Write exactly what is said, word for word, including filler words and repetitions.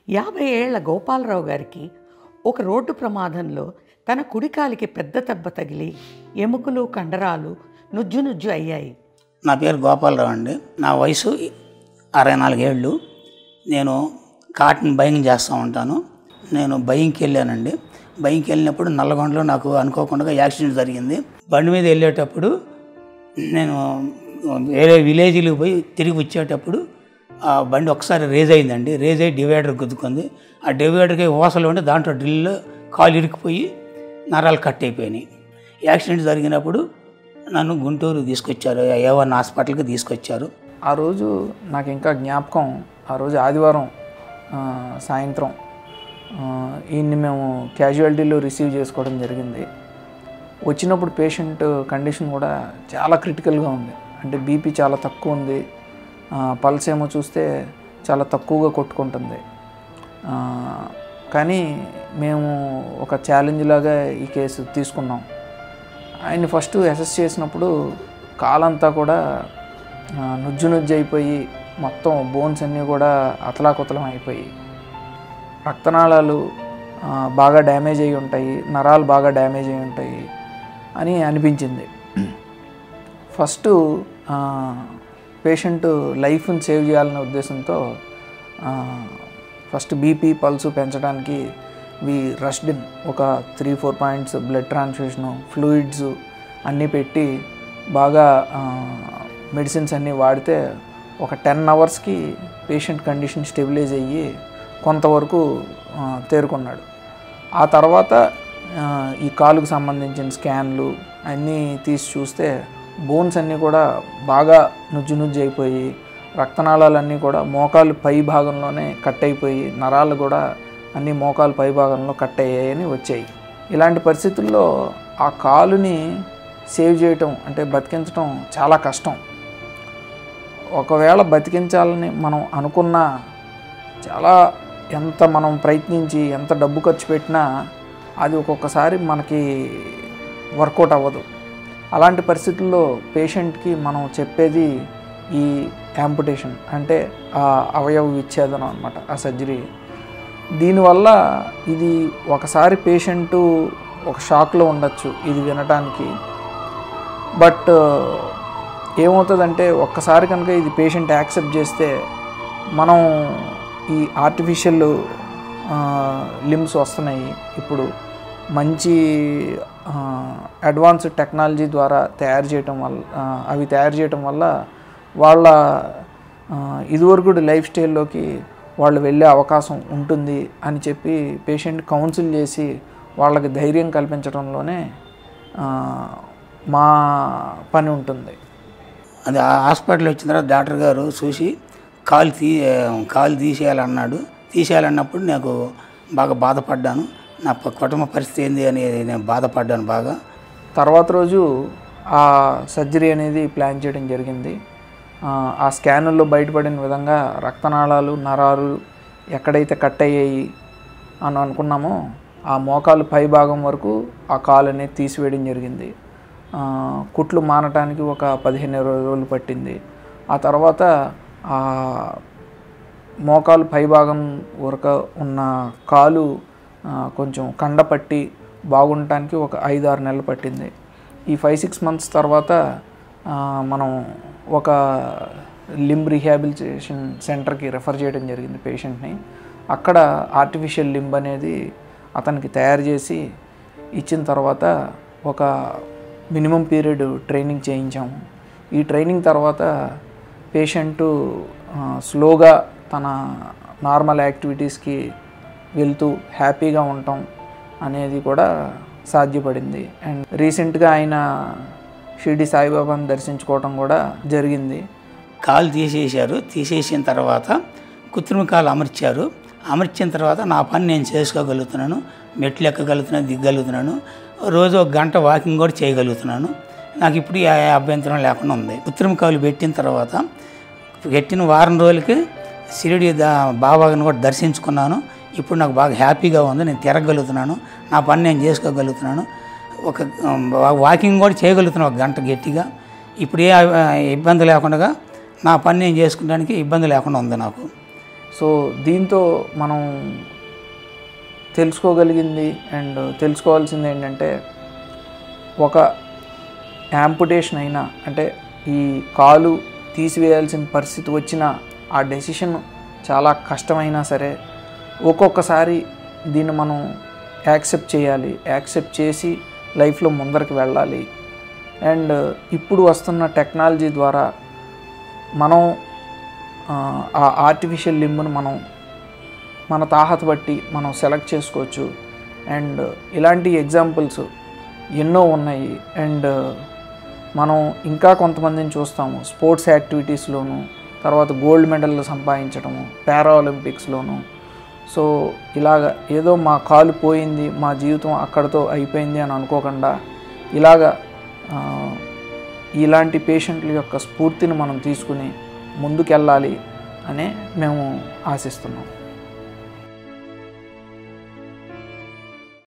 యాభై ఏళ్ల గోపాలరావు గారికి ఒక రోడ్డు ప్రమాదంలో తన కుడికాలికి పెద్ద దెబ్బ తగిలి ఎముకలు కండరాలు నుజ్జు నుజ్జు అయ్యాయి. నా పేరు గోపాలరావు అండి. నా వయసు అరవై నాలుగేళ్ళు. నేను కాటన్ బయింగ్ చేస్తూ ఉంటాను. నేను బయింగ్కి వెళ్ళానండి. బయింగ్కి వెళ్ళినప్పుడు నల్లగొండలో నాకు అనుకోకుండా యాక్సిడెంట్ జరిగింది. బండి మీద వెళ్ళేటప్పుడు నేను వేరే విలేజ్కి పోయి తిరిగి వచ్చేటప్పుడు ఆ బండి ఒకసారి రేజ్ అయిందండి. రేజ్ అయ్యి డివైడర్ గుద్దుకుంది. ఆ డివైడర్కి ఓసలు ఉండి దాంట్లో డ్రిల్లో కాలు ఇరికిపోయి నరాలు కట్ అయిపోయినాయి. యాక్సిడెంట్ జరిగినప్పుడు నన్ను గుంటూరు తీసుకొచ్చారు, ఏ వన్ హాస్పిటల్కి తీసుకొచ్చారు. ఆ రోజు నాకు ఇంకా జ్ఞాపకం. ఆ రోజు ఆదివారం సాయంత్రం ఈయన్ని మేము క్యాజువాలిటీలో రిసీవ్ చేసుకోవడం జరిగింది. వచ్చినప్పుడు పేషెంట్ కండిషన్ కూడా చాలా క్రిటికల్గా ఉంది. అంటే బీపీ చాలా తక్కువ ఉంది, పల్స్ ఏమో చూస్తే చాలా తక్కువగా కొట్టుకుంటుంది. కానీ మేము ఒక ఛాలెంజ్ లాగా ఈ కేసు తీసుకున్నాం. ఆయన్ని ఫస్ట్ అసెస్ చేసినప్పుడు కాలంతా కూడా నుజ్జు నుజ్జు అయిపోయి మొత్తం బోన్స్ అన్నీ కూడా అతలాకుతలం అయిపోయి రక్తనాళాలు బాగా డ్యామేజ్ అయి ఉంటాయి, నరాలు బాగా డ్యామేజ్ అయి ఉంటాయి అని అనిపించింది. ఫస్ట్ పేషెంట్ లైఫ్ని సేవ్ చేయాలనే ఉద్దేశంతో ఫస్ట్ బీపీ పల్సు పెంచడానికి వి రష్డ్ ఇన్ ఒక three four points blood transfusion, fluids అన్నీ పెట్టి బాగా మెడిసిన్స్ అన్నీ వాడితే ఒక టెన్ అవర్స్కి పేషెంట్ కండిషన్ స్టెబిలైజ్ అయ్యి కొంతవరకు తేరుకున్నాడు. ఆ తర్వాత ఈ కాలుకు సంబంధించిన స్కాన్లు అన్నీ తీసి చూస్తే బోన్స్ అన్నీ కూడా బాగా నుజ్జు నుజ్జు అయిపోయి రక్తనాళాలన్నీ కూడా మోకాలు పై భాగంలోనే కట్ అయిపోయి నరాలు కూడా అన్నీ మోకాలు పై భాగంలో కట్ అయ్యాయని వచ్చాయి. ఇలాంటి పరిస్థితుల్లో ఆ కాలుని సేవ్ చేయటం అంటే బతికించడం చాలా కష్టం. ఒకవేళ బతికించాలని మనం అనుకున్నా చాలా ఎంత మనం ప్రయత్నించి ఎంత డబ్బు ఖర్చు పెట్టినా అది ఒక్కొక్కసారి మనకి వర్కౌట్ అవ్వదు. అలాంటి పరిస్థితుల్లో పేషెంట్కి మనం చెప్పేది ఈ యాంపుటేషన్ అంటే ఆ అవయవ విచ్ఛేదనం అన్నమాట, ఆ సర్జరీ. దీనివల్ల ఇది ఒకసారి పేషెంటు ఒక షాక్లో ఉండొచ్చు ఇది వినటానికి. బట్ ఏమవుతుందంటే ఒక్కసారి కనుక ఇది పేషెంట్ యాక్సెప్ట్ చేస్తే మనం ఈ ఆర్టిఫిషియల్ లిమ్స్ వస్తున్నాయి ఇప్పుడు, మంచి అడ్వాన్స్డ్ టెక్నాలజీ ద్వారా తయారు చేయటం వల్ల అవి తయారు చేయటం వల్ల వాళ్ళ ఇదివరకు లైఫ్ స్టైల్లోకి వాళ్ళు వెళ్ళే అవకాశం ఉంటుంది అని చెప్పి పేషెంట్ కౌన్సిల్ చేసి వాళ్ళకి ధైర్యం కల్పించడంలోనే మా పని ఉంటుంది. అది హాస్పిటల్ వచ్చిన తర్వాత డాక్టర్ గారు చూసి కాలు తీ కాలు తీసేయాలన్నాడు. తీసేయాలన్నప్పుడు నాకు బాగా బాధపడ్డాను. నా కుటుంబ పరిస్థితి ఏంది అని నేను బాధపడ్డాను బాగా. తర్వాత రోజు ఆ సర్జరీ అనేది ప్లాన్ చేయడం జరిగింది. ఆ స్కానుల్లో బయటపడిన విధంగా రక్తనాళాలు నరాలు ఎక్కడైతే కట్ అయ్యాయి అని అనుకున్నామో ఆ మోకాలు పై భాగం వరకు ఆ కాలు అనేది తీసివేయడం జరిగింది. కుట్లు మానటానికి ఒక పదిహేను ఇరవై రోజులు పట్టింది. ఆ తర్వాత ఆ మోకాలు పై భాగం వరకు ఉన్న కాలు కొంచెం కండపట్టి బాగుండటానికి ఒక ఐదు ఆరు నెలలు పట్టింది. ఈ ఫైవ్ సిక్స్ మంత్స్ తర్వాత మనం ఒక లింబ్ రీహాబిలిటేషన్ సెంటర్కి రెఫర్ చేయడం జరిగింది పేషెంట్ని. అక్కడ ఆర్టిఫిషియల్ లింబ్ అనేది అతనికి తయారు చేసి ఇచ్చిన తర్వాత ఒక మినిమం పీరియడ్ ట్రైనింగ్ చేయించాము. ఈ ట్రైనింగ్ తర్వాత పేషెంటు స్లోగా తన నార్మల్ యాక్టివిటీస్కి వెళ్తూ హ్యాపీగా ఉండటం అనేది కూడా సాధ్యపడింది. అండ్ రీసెంట్గా ఆయన షిరిడి సాయిబాబాను దర్శించుకోవడం కూడా జరిగింది. కాలు తీసేశారు. తీసేసిన తర్వాత కృత్రిమ కాలు అమర్చారు. అమర్చిన తర్వాత నా పని నేను చేసుకోగలుగుతున్నాను. మెట్లు ఎక్కగలుగుతున్నాను, దిగ్గలుగుతున్నాను. రోజు ఒక గంట వాకింగ్ కూడా చేయగలుగుతున్నాను. నాకు ఇప్పుడు ఏ అభ్యంతరం లేకుండా ఉంది. కృత్రిమ కాలు పెట్టిన తర్వాత పెట్టిన వారం రోజులకి షిరిడి దా బాబాని కూడా దర్శించుకున్నాను. ఇప్పుడు నాకు బాగా హ్యాపీగా ఉంది. నేను తిరగలుగుతున్నాను, నా పని నేను చేసుకోగలుగుతున్నాను. ఒక వాకింగ్ కూడా చేయగలుగుతున్నాను ఒక గంట గట్టిగా. ఇప్పుడు ఏ ఇబ్బంది లేకుండా నా పని నేను చేసుకోవడానికి ఇబ్బంది లేకుండా ఉంది నాకు. సో దీంతో మనం తెలుసుకోగలిగింది అండ్ తెలుసుకోవాల్సింది ఏంటంటే, ఒక యాంపుటేషన్ అయినా అంటే ఈ కాలు తీసివేయాల్సిన పరిస్థితి వచ్చినా ఆ డెసిషన్ చాలా కష్టమైనా సరే ఒక్కొక్కసారి దీన్ని మనం యాక్సెప్ట్ చేయాలి. యాక్సెప్ట్ చేసి లైఫ్లో ముందరికి వెళ్ళాలి. అండ్ ఇప్పుడు వస్తున్న టెక్నాలజీ ద్వారా మనం ఆ ఆర్టిఫిషియల్ లింబ్ను మనం మన తాహత బట్టి మనం సెలెక్ట్ చేసుకోవచ్చు. అండ్ ఇలాంటి ఎగ్జాంపుల్స్ ఎన్నో ఉన్నాయి. అండ్ మనం ఇంకా కొంతమందిని చూస్తాము స్పోర్ట్స్ యాక్టివిటీస్లోను, తర్వాత గోల్డ్ మెడల్లు సంపాదించడము, పారా ఒలింపిక్స్లోను. సో ఇలాగ ఏదో మా కాలు పోయింది, మా జీవితం అక్కడితో అయిపోయింది అని అనుకోకుండా ఇలాగ ఇలాంటి పేషెంట్ల యొక్క స్ఫూర్తిని మనం తీసుకుని ముందుకెళ్ళాలి అనే మేము ఆశిస్తున్నాం.